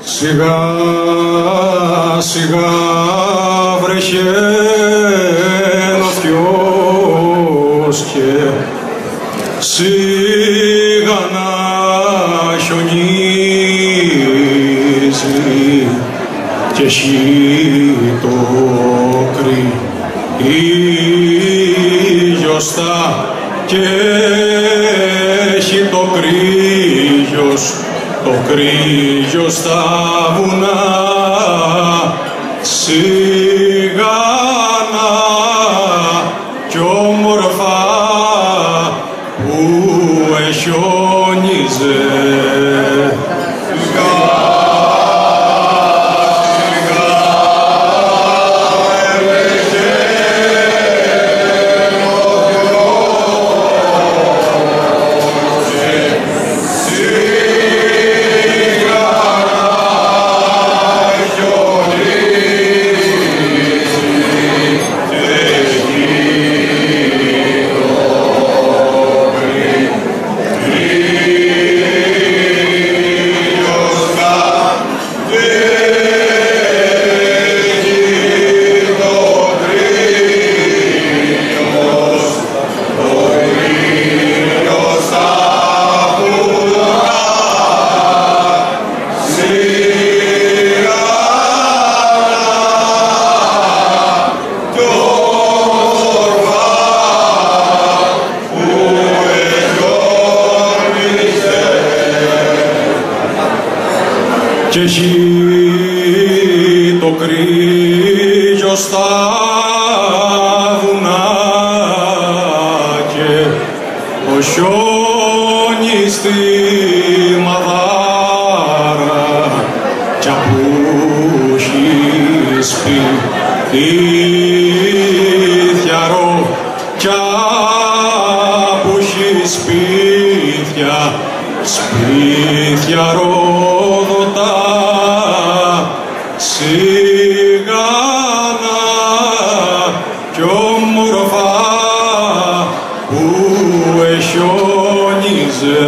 Σιγά σιγά βρέχε νοτιός και σιγά να χιονίζει και έχει το κρύο στα και έχει το κρύο στα βουνά σιγάνα κι όμορφα που εχιόνιζε. Και έχει το κρύο στα βουνά και το χιόνι στη μαδάρα κι απούχει σπίτια ρο κι απούχει σπίτια ρόδοτα σιγάνα κι όμορφα που εχιόνιζε.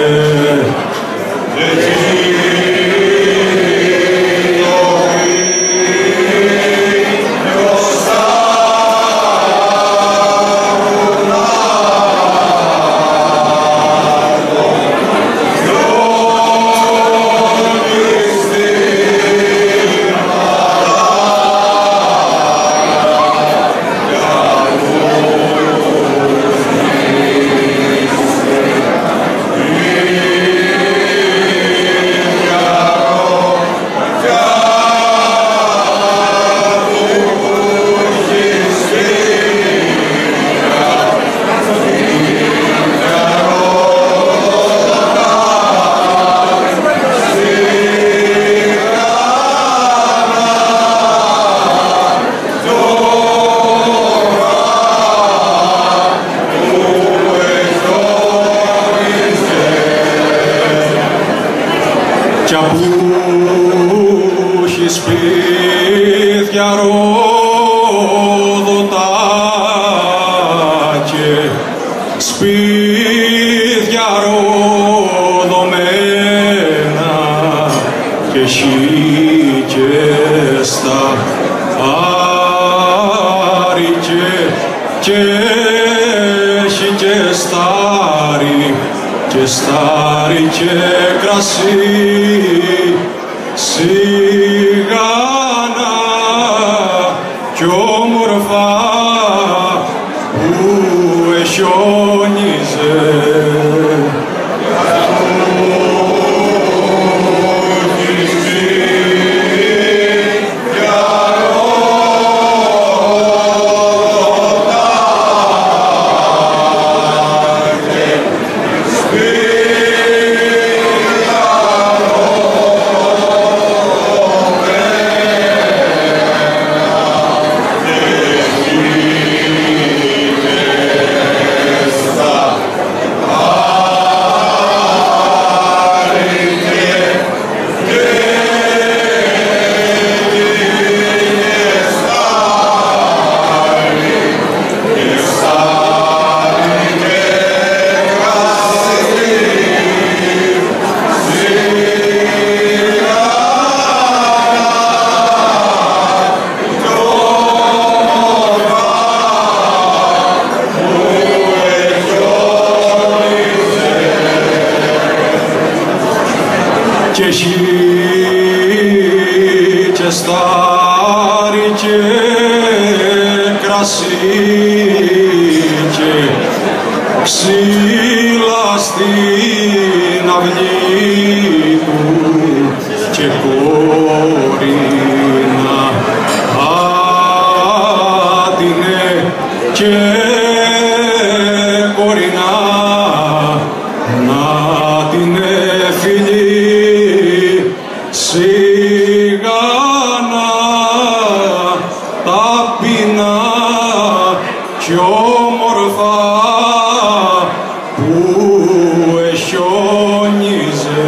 Κι απούχει σπίτια ρόδοτα και σπίτια ροδομένα και έχει και στάρι και έχει και στάρι και κρασί σιγάνα κι όμορφα που εχιόνιζε. Yeah. ζεστάρι και κρασί και ξύλα στην αυλή του και κόρινα άτινε και κορινά να την φιλεί σιγάνα ταπεινά κι όμορφα που εχιόνιζε.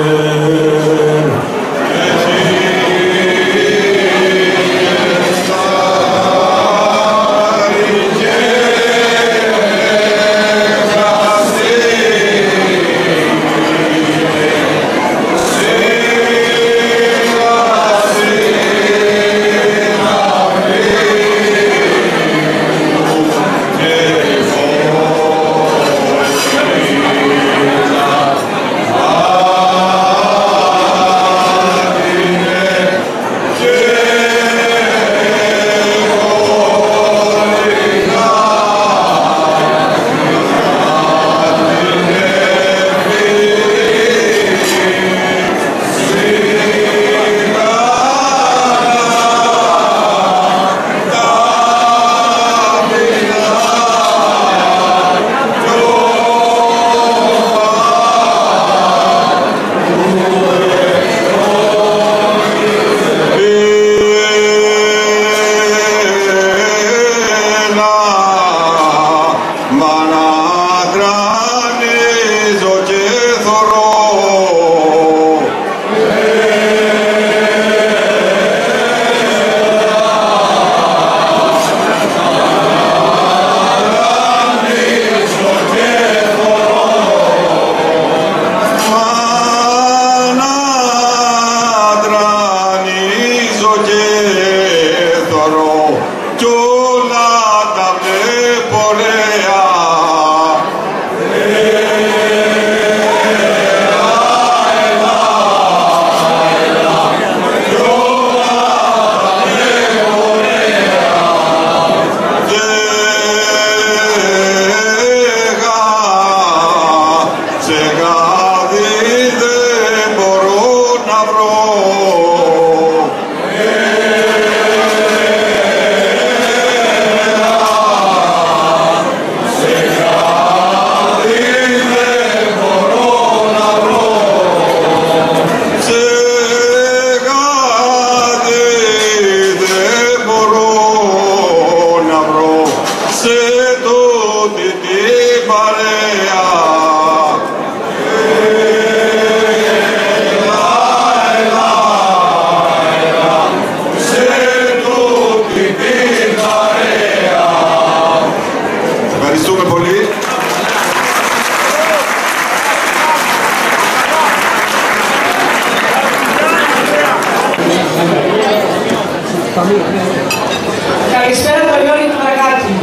Καλησπέρα το Γιώργη του Δρακάκη.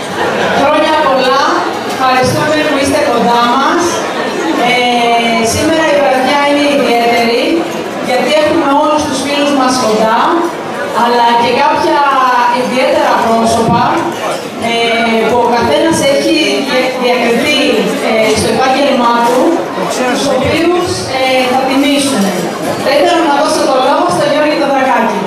Χρόνια πολλά, ευχαριστούμε που είστε κοντά μας. Σήμερα η βραδιά είναι ιδιαίτερη, γιατί έχουμε όλους τους φίλους μας κοντά, αλλά και κάποια ιδιαίτερα πρόσωπα που ο καθένας έχει διακριθεί στο επάγγελμά του, τους οποίους θα τιμήσουν. Θα ήθελα να δώσω το λόγο στον Γιώργη του Δρακάκη.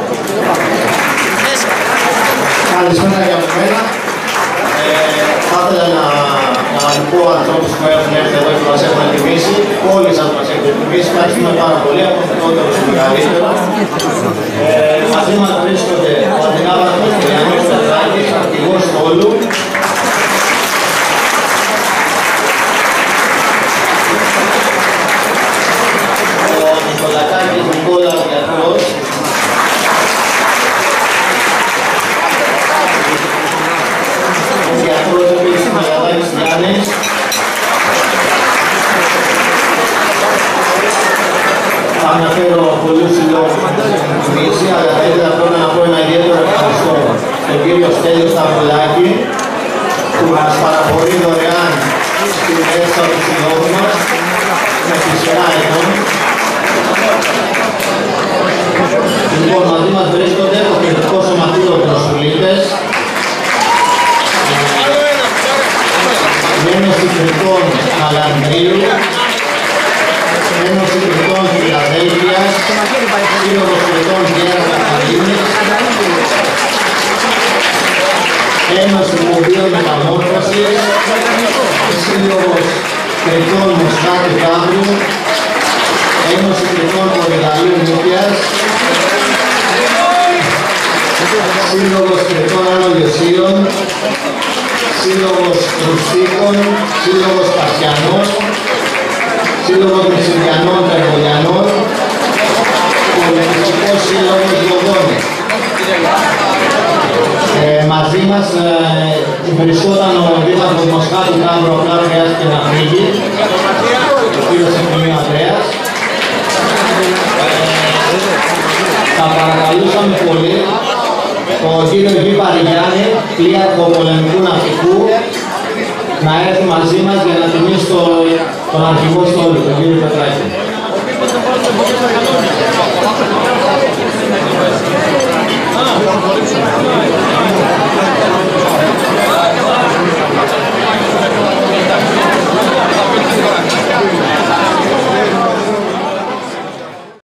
Καλησπέρα για μένα. Θα ήθελα να πω ανθρώπους που έχουν έρθει εδώ και μας έχουν τιμήσει. Όλοι σας μας έχουν τιμήσει. Ευχαριστούμε πάρα πολύ από το μικρότερο στο μεγαλύτερο. Μαζί μας βρίσκονται ο Αντινάβαρχος Κυριανός Τετράκης, αρχηγός Στόλου. Ο Νικολακάκης Νικόλας Γιατρός. Θα αναφέρω πολλούς συλλόγους που έχουν τιμήσει, αλλά θα ήθελα πρώτα να πω ένα ιδιαίτερο ευχαριστώ στον κύριο Στέλιο Σταυρολάκη που μας παραχωρεί δωρεάν στην αίθουσα του συλλόγου μας με τη σειρά ετών. Λοιπόν, μαζί μας Σύλλογος Κρετών Γέρας Καφταλίνης, Ένωση Μοβίων Μεταμόρφωσης, Σύλλογος Κρετών Μοσχάτου Κάμβρου, Ένωση Κρετών Πολυδαλίου Νίκιας, Σύλλογος Κρετών Άνω Λιωσίων, Σύλλογος Ρουστίκων, Σύλλογος Πασιανών, Σύλλογος Μεσηριανών Τερβολιανών, Πολιτιστικός Σύλλογος Λοδόνη. Μαζί μας βρισκόταν ο δήμαρχος Μοσχάτου Κάμβρου, απλά χρειάστηκε να φύγει, ο κύριος Ευθυμίου Ανδρέας. Θα παρακαλούσαμε πολύ τον κύριο Γιώργη Παριγιάννη, πλοίαρχο πολεμικού ναυτικού, να έρθει μαζί μας για να τιμήσει τον αρχηγό στόλου, τον κύριο Πετράκη.